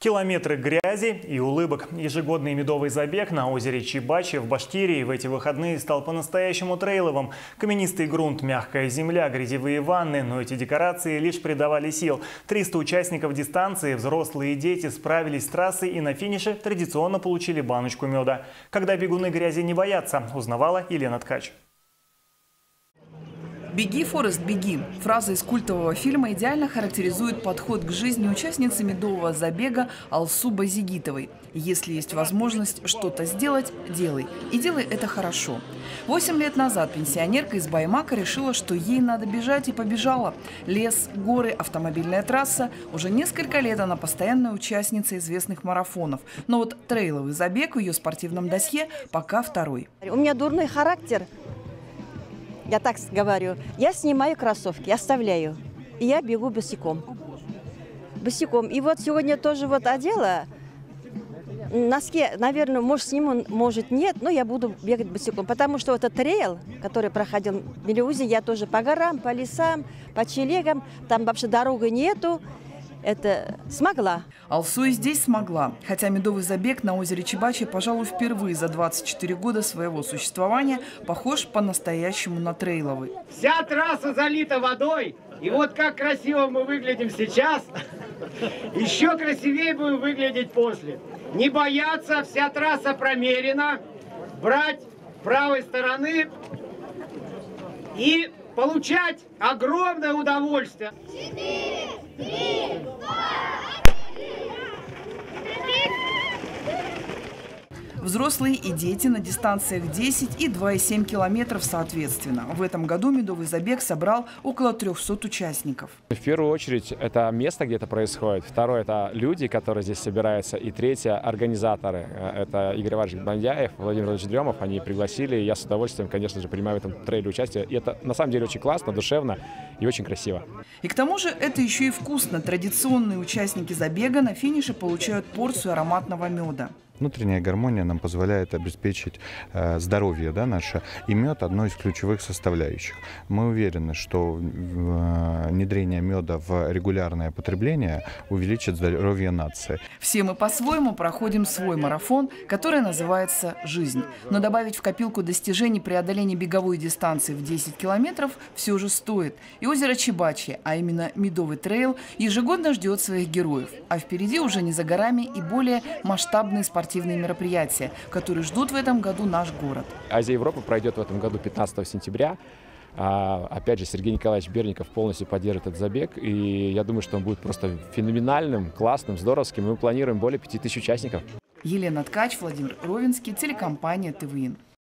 Километры грязи и улыбок. Ежегодный медовый забег на озере Чибачи в Башкирии в эти выходные стал по-настоящему трейловым. Каменистый грунт, мягкая земля, грязевые ванны. Но эти декорации лишь придавали сил. 300 участников дистанции, взрослые и дети, справились с трассой и на финише традиционно получили баночку меда. Когда бегуны грязи не боятся, узнавала Елена Ткач. «Беги, Форест, беги». Фраза из культового фильма идеально характеризует подход к жизни участницы медового забега Алсу Базигитовой. Если есть возможность что-то сделать – делай. И делай это хорошо. 8 лет назад пенсионерка из Баймака решила, что ей надо бежать, и побежала. Лес, горы, автомобильная трасса. Уже несколько лет она постоянная участница известных марафонов. Но вот трейловый забег в ее спортивном досье пока второй. У меня дурной характер. Я так говорю, я снимаю кроссовки, оставляю, и я бегу босиком. Босиком. И вот сегодня тоже вот одела, носки, наверное, может сниму, может нет, но я буду бегать босиком. Потому что вот этот трейл, который проходил в Мелеузе, я тоже по горам, по лесам, по челегам, там вообще дороги нету. Это смогла. Алсу и здесь смогла. Хотя медовый забег на озере Чибачи, пожалуй, впервые за 24 года своего существования похож по-настоящему на трейловый. Вся трасса залита водой. И вот как красиво мы выглядим сейчас, еще красивее будем выглядеть после. Не бояться, вся трасса промерена. Брать с правой стороны и получать огромное удовольствие. 4, 3, 2. Взрослые и дети на дистанциях 10 и 2,7 километров соответственно. В этом году медовый забег собрал около 300 участников. В первую очередь это место, где это происходит. Второе – это люди, которые здесь собираются. И третье – организаторы. Это Игорь Иванович Бандяев, Владимир Владимирович Дремов. Они пригласили, и я с удовольствием, конечно же, принимаю в этом трейле участие. И это на самом деле очень классно, душевно и очень красиво. И к тому же это еще и вкусно. Традиционные участники забега на финише получают порцию ароматного меда. Внутренняя гармония нам позволяет обеспечить здоровье наше, и мед – одной из ключевых составляющих. Мы уверены, что внедрение меда в регулярное потребление увеличит здоровье нации. Все мы по-своему проходим свой марафон, который называется «Жизнь». Но добавить в копилку достижений преодоления беговой дистанции в 10 километров все же стоит. И озеро Чибачи, а именно медовый трейл, ежегодно ждет своих героев. А впереди уже не за горами и более масштабные спортивные мероприятия, которые ждут в этом году наш город. Азия Европа пройдет в этом году 15 сентября. Опять же, Сергей Николаевич Берников полностью поддержит этот забег. И я думаю, что он будет просто феноменальным, классным, здоровским. И мы планируем более 5000 участников. Елена Ткач, Владимир Ровенский, телекомпания ТВИН.